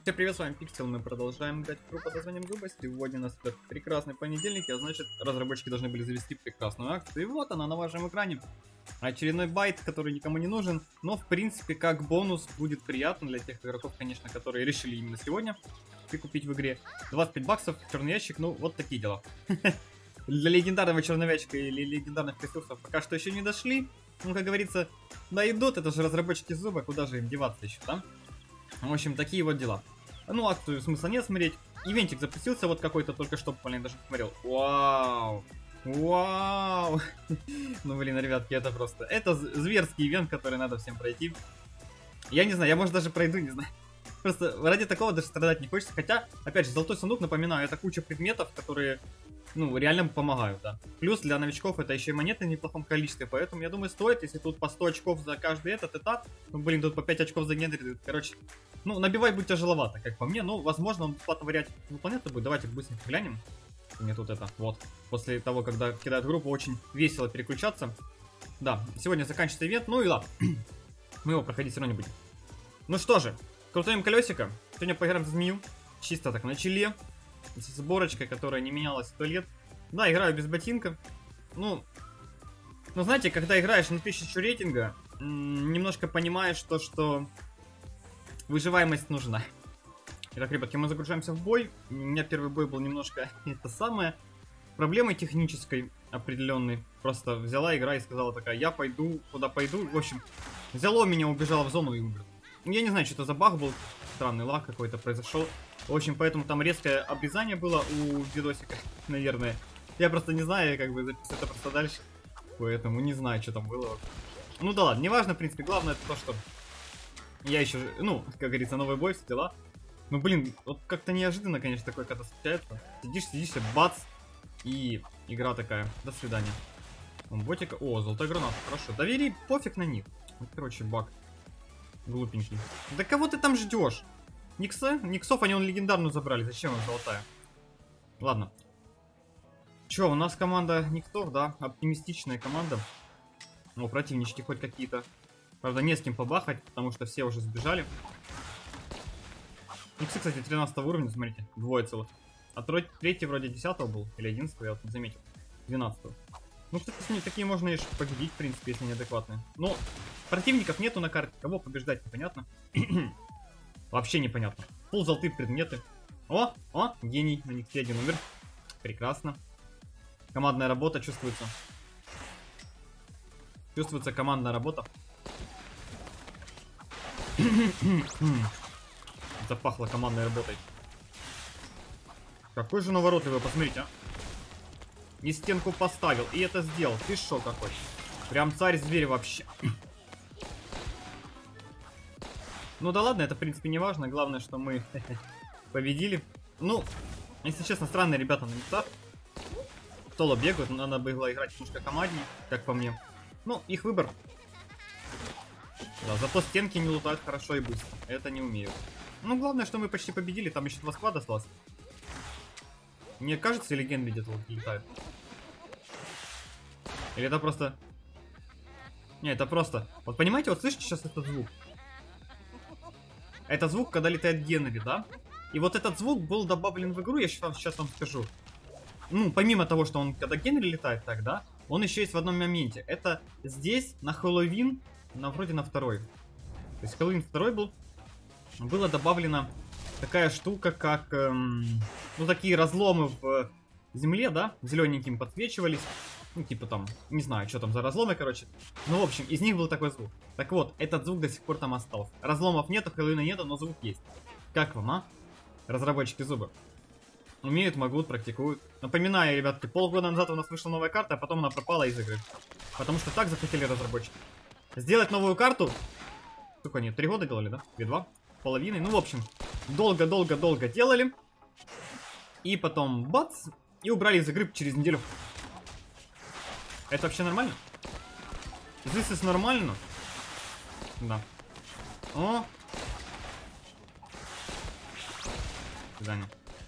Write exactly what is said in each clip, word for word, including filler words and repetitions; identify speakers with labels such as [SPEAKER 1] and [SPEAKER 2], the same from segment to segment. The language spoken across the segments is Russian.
[SPEAKER 1] Всем привет, с вами Пиксел, мы продолжаем играть в игру под названием Зуба. Сегодня у нас этот прекрасный понедельник, а значит разработчики должны были завести прекрасную акцию. И вот она на вашем экране. Очередной байт, который никому не нужен, но в принципе как бонус будет приятно для тех игроков, конечно, которые решили именно сегодня прикупить в игре. двадцать пять баксов, черный ящик, ну вот такие дела. Для легендарного черного ящика или легендарных ресурсов пока что еще не дошли. Ну, как говорится, да идут, это же разработчики Зуба, куда же им деваться еще, да? В общем, такие вот дела. Ну, акцию смысла нет смотреть. Ивентик запустился вот какой-то только что, блин, даже посмотрел. Вау! Вау! Ну, блин, ребятки, это просто... Это зверский ивент, который надо всем пройти. Я не знаю, я, может, даже пройду, не знаю. Просто ради такого даже страдать не хочется. Хотя, опять же, золотой сундук, напоминаю, это куча предметов, которые, ну, реально помогают, да. Плюс для новичков это еще и монеты в неплохом количестве. Поэтому, я думаю, стоит, если тут по сто очков за каждый этот этап. Ну, блин, тут по пять очков за генерит. Короче, ну, набивать будет тяжеловато, как по мне. Ну, возможно, он бесплатно вариант выполняться будет. Давайте быстренько глянем. Мне тут это, вот. После того, когда кидают группу, очень весело переключаться. Да, сегодня заканчивается ивент. Ну и ладно. Мы его проходить все равно не будем. Ну что же, крутаем колесико. Сегодня поиграем за змею. Чисто так на чиле. С сборочкой, которая не менялась сто лет. Да, играю без ботинка. Ну, ну знаете, когда играешь на тысячу рейтинга, немножко понимаешь то, что выживаемость нужна. Итак, ребятки, мы загружаемся в бой. У меня первый бой был немножко это самое. Проблемой технической определенной. Просто взяла игра и сказала такая, я пойду, куда пойду. В общем, взяло меня, убежало в зону и умер. Я не знаю, что это за баг был. Странный лаг какой-то произошел. В общем, поэтому там резкое обрезание было у видосика, наверное. Я просто не знаю, как бы записать это просто дальше. Поэтому не знаю, что там было. Ну да ладно, неважно, в принципе. Главное это то, что я еще, ну, как говорится, новый бой, все дела. Ну, блин, вот как-то неожиданно, конечно, такое, когда случается. Сидишь, сидишь, бац, и игра такая. До свидания. Вон, ботика. О, золотая граната, хорошо. Доверий, пофиг на них. Вот, короче, баг. Глупенький. Да кого ты там ждешь? Никса? Никсов они он легендарную забрали. Зачем им золотая? Ладно. Че, у нас команда Никсов, да? Оптимистичная команда. О, противнички хоть какие-то. Правда, не с кем побахать, потому что все уже сбежали. Никсы, кстати, тринадцатого уровня, смотрите, двое целых. А третий вроде десятого был, или одиннадцатого, я вот не заметил. двенадцатого. Ну, кстати, с ними такие можно и победить, в принципе, если неадекватные. Но противников нету на карте, кого побеждать, непонятно. Вообще непонятно. Пол золотые предметы. О, о, гений, на Никсе один умер. Прекрасно. Командная работа чувствуется. Чувствуется командная работа. Запахло командной работой. Какой же наворотливый, посмотрите, а. И стенку поставил, и это сделал. Ты шо какой? Прям царь-зверь вообще. Ну да ладно, это в принципе не важно. Главное, что мы победили. Ну, если честно, странные ребята на местах. Соло бегают, надо было играть немножко команднее, как по мне. Ну, их выбор. Да, зато стенки не лутают хорошо и быстро. Это не умею. Ну, главное, что мы почти победили. Там еще два склада осталось. Мне кажется, или Генри где-то вот летает? Или это просто... Не, это просто... Вот понимаете, вот слышите сейчас этот звук? Это звук, когда летает Генри, да? И вот этот звук был добавлен в игру, я сейчас, сейчас вам скажу. Ну, помимо того, что он, когда Генри летает так, да? Он еще есть в одном моменте. Это здесь, на Хэллоуин, на, вроде на второй. То есть Хэллоуин второй был. Была добавлена такая штука, как, эм, ну, такие разломы в земле, да, зелененьким подсвечивались. Ну, типа там, не знаю, что там за разломы, короче. Ну, в общем, из них был такой звук. Так вот, этот звук до сих пор там остался. Разломов нету, Хэллоуина нету, но звук есть. Как вам, а? Разработчики Зуба. Умеют, могут, практикуют. Напоминаю, ребятки, полгода назад у нас вышла новая карта, а потом она пропала из игры. Потому что так захотели разработчики. Сделать новую карту. Сколько они, три года делали, да? Или два? Половиной. Ну, в общем, долго-долго-долго делали. И потом бац, и убрали из игры через неделю. Это вообще нормально? This is нормально? Да. О! До свидания.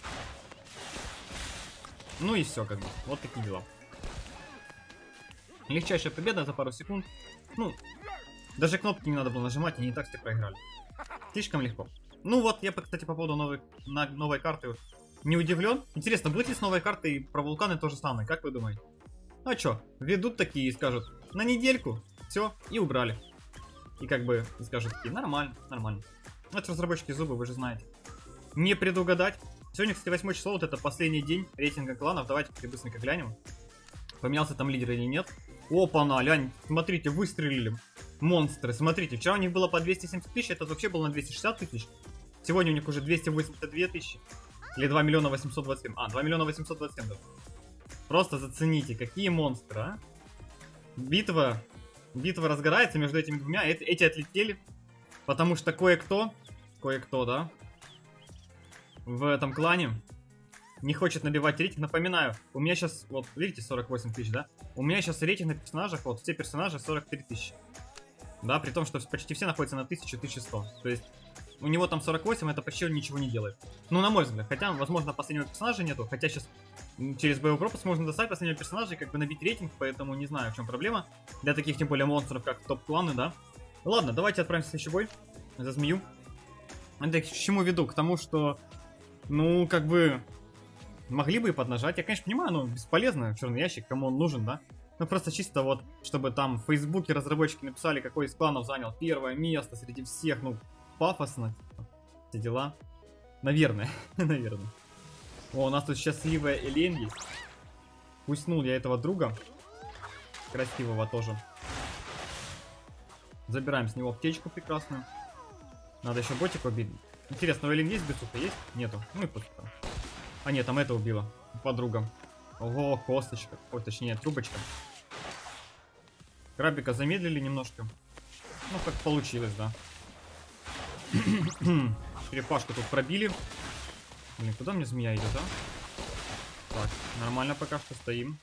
[SPEAKER 1] Ну и все, как бы. Вот такие дела. Легчайшая победа за пару секунд. Ну, даже кнопки не надо было нажимать, они и так все проиграли. Слишком легко. Ну вот, я, кстати, по поводу новой, на, новой карты не удивлен. Интересно, будет ли с новой картой про вулканы то же самое, как вы думаете? Ну а чё, ведут такие и скажут, на недельку, все, и убрали. И как бы скажут такие, нормально, нормально. Это разработчики зубы, вы же знаете. Не предугадать. Сегодня, кстати, восьмое число, вот это последний день рейтинга кланов. Давайте быстренько глянем. Поменялся там лидер или нет. Опа-на, лянь, смотрите, выстрелили. Монстры, смотрите, вчера у них было по двести семьдесят тысяч, это вообще было на двести шестьдесят тысяч. Сегодня у них уже двести восемьдесят две тысячи. Или два миллиона восемьсот двадцать семь. А, два миллиона восемьсот двадцать семь. Да. Просто зацените, какие монстры, а. Битва, битва разгорается между этими двумя. Эти, эти отлетели, потому что кое-кто, кое-кто, да, в этом клане не хочет набивать рейтинг. Напоминаю, у меня сейчас, вот, видите, сорок восемь тысяч, да? У меня сейчас рейтинг на персонажах, вот, все персонажи сорок три тысячи. Да, при том, что почти все находятся на тысячу — тысячу сто. То есть, у него там сорок восемь, это почти ничего не делает. Ну, на мой взгляд. Хотя, возможно, последнего персонажа нету. Хотя сейчас через боевой пропуск можно достать последнего персонажа и как бы набить рейтинг, поэтому не знаю, в чем проблема. Для таких, тем более, монстров, как топ-кланы, да? Ладно, давайте отправимся в следующий бой за змею. Это к чему веду? К тому, что, ну, как бы, могли бы и поднажать. Я, конечно, понимаю, но бесполезно, черный ящик, кому он нужен, да? Ну, просто чисто вот, чтобы там в Фейсбуке разработчики написали, какой из кланов занял первое место среди всех, ну, пафосно. Все дела. Наверное, наверное. О, у нас тут счастливая Элен есть. Пуснул я этого друга. Красивого тоже. Забираем с него аптечку прекрасную. Надо еще ботика убить. Интересно, у Элен есть бицуха? Есть? Нету. Ну и пусть там. А нет, там это убила. Подруга. Ого, косточка. Ой, точнее, трубочка. Крабика замедлили немножко. Ну, как получилось, да. Черепашку тут пробили. Блин, куда мне змея идет, а? Так, нормально пока что стоим.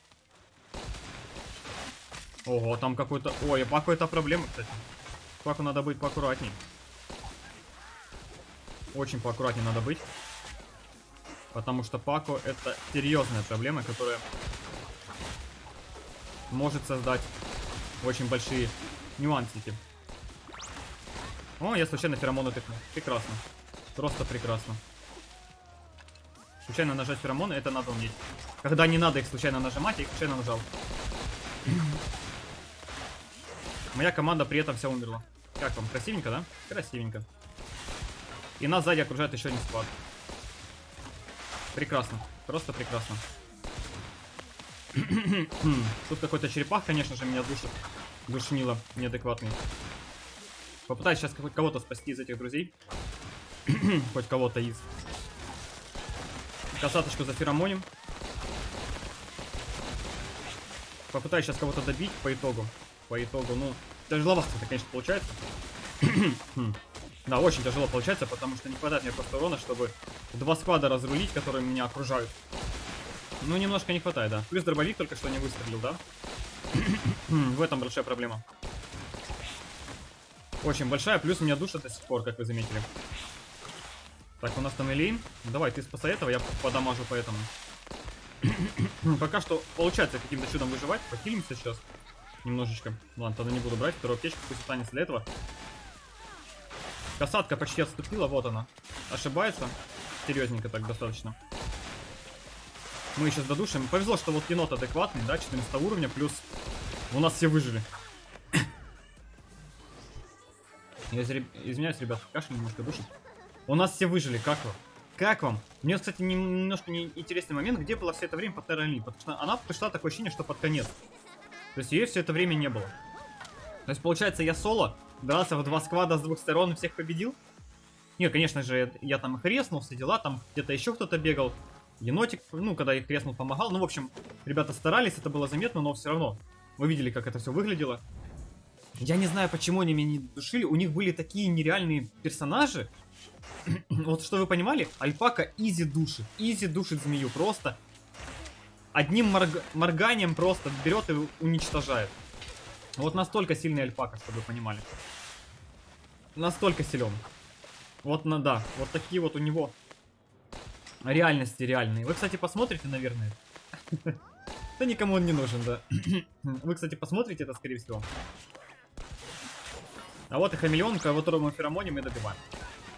[SPEAKER 1] Ого, там какой-то... Ой, Паку это проблема, кстати. Паку надо быть поаккуратней. Очень поаккуратней надо быть. Потому что Паку это серьезная проблема, которая может создать очень большие нюансики. О, я случайно феромоны тыкнул. Прекрасно. Просто прекрасно. Случайно нажать феромоны, это надо уметь. Когда не надо их случайно нажимать, я их случайно нажал. Моя команда при этом вся умерла. Как вам? Красивенько, да? Красивенько. И нас сзади окружает еще один склад. Прекрасно. Просто прекрасно. Тут какой-то черепах, конечно же, меня душит. Душнило. Неадекватный. Попытаюсь сейчас кого-то спасти из этих друзей. Хоть кого-то из. Касаточку за феромонем. Попытаюсь сейчас кого-то добить по итогу. По итогу, ну, тяжеловато это, конечно, получается. Да, очень тяжело получается, потому что не хватает мне просто урона, чтобы два склада разрулить, которые меня окружают. Ну, немножко не хватает, да. Плюс дробовик только что не выстрелил, да? В этом большая проблема. Очень большая, плюс меня душат до сих пор, как вы заметили. Так, у нас там Элейн. Давай, ты спасай этого, я подамажу по этому. Пока что получается каким-то чудом выживать. Похилимся сейчас. Немножечко. Ладно, тогда не буду брать. Вторую аптечку пусть останется для этого. Касатка почти отступила, вот она. Ошибается. Серьезненько так достаточно. Мы сейчас додушим. Повезло, что вот енот адекватный, да, четырнадцатого уровня, плюс у нас все выжили. Я извиняюсь, ребят, кашель немножко душит. У нас все выжили, как вам? Как вам? Мне, кстати, немножко неинтересный момент, где была все это время под Терра Ли, потому что она пришла такое ощущение, что под конец. То есть ее все это время не было. То есть, получается, я соло дрался в два сквада с двух сторон и всех победил? Нет, конечно же, я там их резнул, все дела, там где-то еще кто-то бегал. Енотик, ну, когда их резнул, помогал. Ну, в общем, ребята старались, это было заметно, но все равно. Вы видели, как это все выглядело. Я не знаю, почему они меня не душили. У них были такие нереальные персонажи. Вот, что вы понимали, Альпака изи душит. Изи душит змею, просто одним морг... морганием просто берет и уничтожает. Вот настолько сильный Альпака, чтобы вы понимали. Настолько силен. Вот, на, да, вот такие вот у него реальности реальные. Вы, кстати, посмотрите, наверное. Да никому он не нужен, да. Вы, кстати, посмотрите это, скорее всего. А вот и хамелеон, которого мы феромоним и добиваем.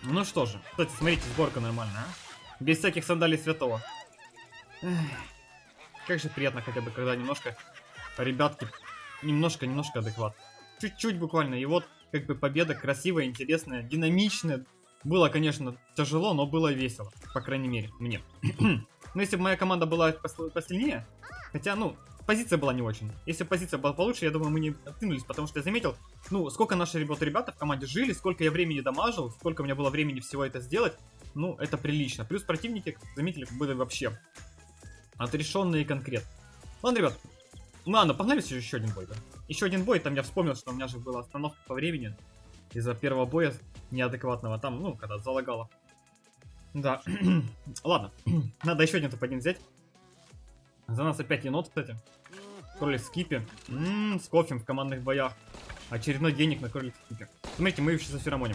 [SPEAKER 1] Ну что же, кстати, смотрите, сборка нормальная, а? Без всяких сандалий святого. Эх, как же приятно хотя бы, когда немножко, ребятки, немножко-немножко адекват. Чуть-чуть буквально, и вот, как бы, победа красивая, интересная, динамичная. Было, конечно, тяжело, но было весело, по крайней мере, мне. Но если бы моя команда была посильнее, хотя, ну, позиция была не очень. Если бы позиция была получше, я думаю, мы не откинулись, потому что я заметил, ну, сколько наши ребята, ребята в команде жили, сколько я времени дамажил, сколько у меня было времени всего это сделать, ну, это прилично. Плюс противники, заметили, были вообще отрешенные конкретно. Ладно, ребят, ладно, погнали еще один бой, да? Еще один бой, там я вспомнил, что у меня же была остановка по времени из-за первого боя неадекватного, там, ну, когда залагало. Да, ладно, надо еще один топ-один взять. За нас опять енот, кстати. Кролик в скипе. Ммм, с кофем в командных боях. Очередной денег на кролик в скипе. Смотрите, мы еще заферомоним.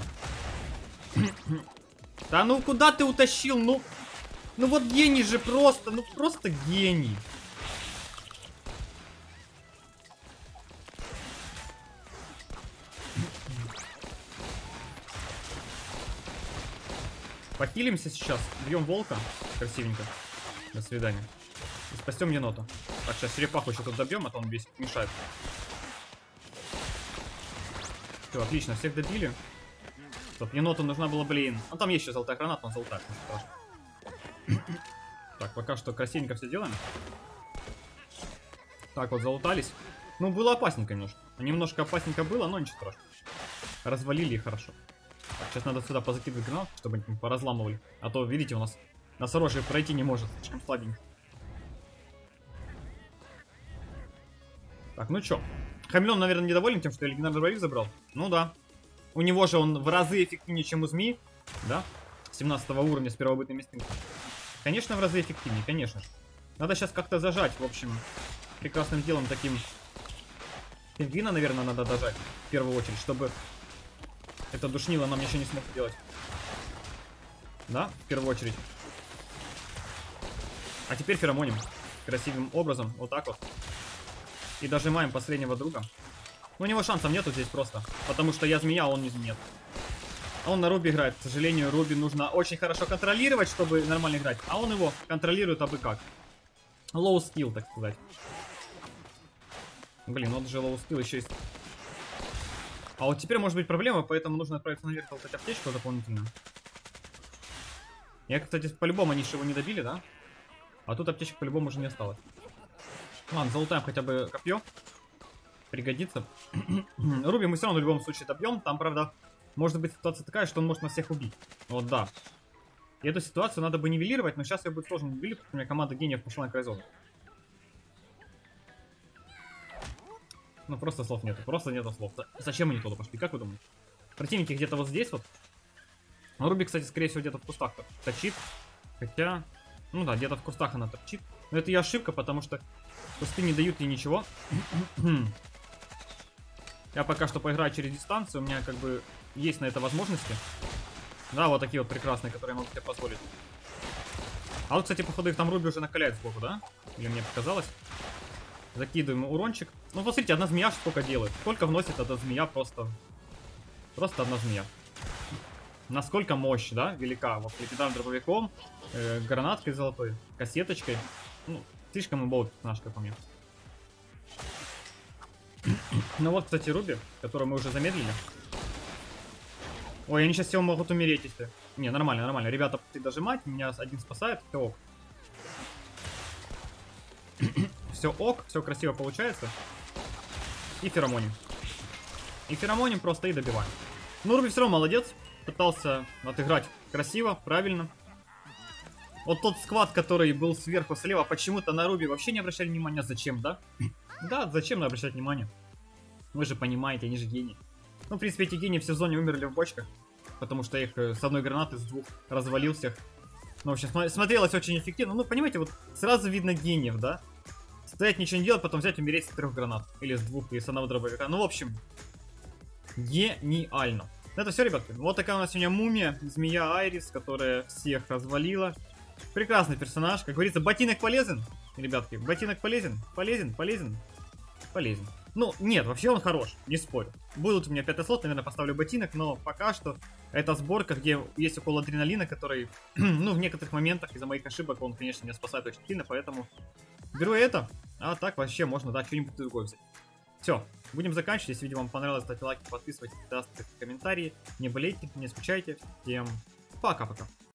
[SPEAKER 1] Да ну куда ты утащил? Ну, ну вот гений же просто, ну просто гений. Похилимся сейчас, бьем волка, красивенько. До свидания. И спасем енота. Так, сейчас черепаху еще тут добьем, а то он весь мешает. Все, отлично, всех добили. Стоп, еноту нужна была, блин. Ну там есть еще золотая граната, он золотая. Так, пока что красивенько все делаем. Так, вот залутались. Ну, было опасненько немножко. Немножко опасненько было, но ничего страшного. Развалили и хорошо. Так, сейчас надо сюда позакидывать гранат, чтобы они поразламывали. А то, видите, у нас носорожий пройти не может. Слишком слабенько. Так, ну чё. Хамелеон, наверное, недоволен тем, что я легендарный дробовик забрал. Ну да. У него же он в разы эффективнее, чем у змеи. Да? семнадцатого уровня с первобытным инстинктом. Конечно, в разы эффективнее, конечно же. Надо сейчас как-то зажать, в общем, прекрасным делом таким. Пингвина, наверное, надо дожать. В первую очередь, чтобы это душнило нам ничего не смог сделать. Да, в первую очередь. А теперь феромоним. Красивым образом, вот так вот. И дожимаем последнего друга. У него шансов нету здесь просто. Потому что я змея, а он не змея. А он на Руби играет. К сожалению, Руби нужно очень хорошо контролировать, чтобы нормально играть. А он его контролирует абы как. Low skill, так сказать. Блин, вот же low skill еще есть. А вот теперь может быть проблема, поэтому нужно отправиться наверх, толкать аптечку дополнительно. Я, кстати, по-любому они же его не добили, да? А тут аптечек по-любому уже не осталось. Ладно, залутаем хотя бы копье. Пригодится. Руби мы все равно в любом случае добьем. Там, правда, может быть ситуация такая, что он может нас всех убить. Вот, да. И эту ситуацию надо бы нивелировать, но сейчас ее будет сложно нивелировать, потому что у меня команда гениев пошла на край зоны. Ну, просто слов нету. Просто нету слов. Зачем они туда пошли? Как вы думаете? Противники где-то вот здесь вот. Руби, кстати, скорее всего, где-то в кустах торчит. Хотя... Ну да, где-то в кустах она торчит. Но это и ошибка, потому что кусты не дают ей ничего. Я пока что поиграю через дистанцию. У меня как бы есть на это возможности. Да, вот такие вот прекрасные, которые я могу себе позволить. А вот, кстати, походу их там Руби уже накаляет сбоку, да? Или мне показалось? Закидываем урончик. Ну, посмотрите, одна змея сколько делает. Сколько вносит одна змея просто... Просто одна змея. Насколько мощь, да, велика. Вот легендарным дробовиком, э, гранаткой золотой, кассеточкой. Ну, слишком имбовый персонаж, как по мне. Ну вот, кстати, Руби, которую мы уже замедлили. Ой, они сейчас все могут умереть, если... Не, нормально, нормально. Ребята, ты дожимать, меня один спасает, все ок. Все ок, все красиво получается. И феромоним. И феромоним просто и добиваем. Ну, Руби все равно молодец. Пытался отыграть красиво, правильно. Вот тот сквад, который был сверху слева, почему-то на Руби вообще не обращали внимания. Зачем, да? Да, зачем обращать внимание? Вы же понимаете, они же гении. Ну, в принципе, эти гении в сезоне умерли в бочках. Потому что их с одной гранаты, с двух развалил всех. Ну, в общем, см смотрелось очень эффективно. Ну, понимаете, вот сразу видно гениев, да? Стоять, ничего не делать, потом взять, умереть с трех гранат. Или с двух, или с одного дробовика. Ну, в общем, гениально. Это все, ребятки. Вот такая у нас сегодня мумия, змея Айрис, которая всех развалила. Прекрасный персонаж. Как говорится, ботинок полезен, ребятки. Ботинок полезен, полезен, полезен, полезен. Ну, нет, вообще он хорош, не спорю. Будут у меня пятый слот, наверное, поставлю ботинок, но пока что это сборка, где есть укол адреналина, который, ну, в некоторых моментах из-за моих ошибок он, конечно, меня спасает очень сильно, поэтому беру это, а так вообще можно, да, что-нибудь другое взять. Все, будем заканчивать. Если видео вам понравилось, ставьте лайки, подписывайтесь, ставьте комментарии. Не болейте, не скучайте. Всем пока-пока.